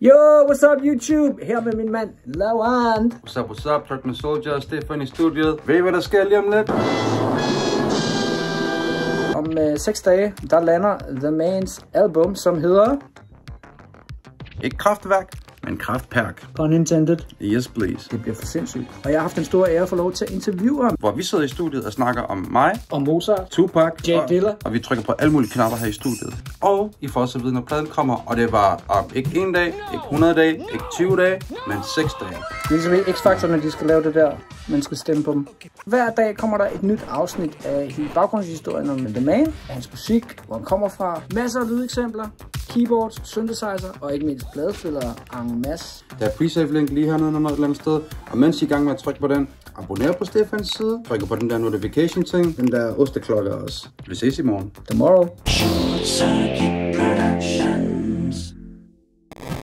Yo, what's up YouTube? Her med min mand, Lavand. What's up, Truckman Soldier og Stefan i studiet. Ved I, hvad der sker lige om lidt? Om 6 dage, der lander The Mans album, som hedder... Ikke Kraftværk, men Kraftperk. Pun intended. Yes, please. Det bliver for sindssygt. Og jeg har haft en stor ære at få lov til at interviewe ham. Hvor vi sidder i studiet og snakker om mig, Og Mozart. Tupac, Jay Dilla. og vi trykker på alle mulige knapper her i studiet. Og I får så vide, når pladen kommer, og det var om ikke 1 dag, ikke 100 dage, ikke 20 dage, men 6 dage. Det er ligesom i X-Factor, når de skal lave det der, man skal stemme på dem. Hver dag kommer der et nyt afsnit af hele baggrundshistorien om The Man, af hans musik, hvor han kommer fra, masser af lydeksempler, keyboards, synthesizer og ikke mindst pladespillere en masse. Der er pre-save link lige hernede et eller andet sted, og mens I er i gang med at trykke på den, abonner på Stefans side, trykker på den der notification ting, den der osteklokke også. Vi ses i morgen. Tomorrow. Short Circuit Production.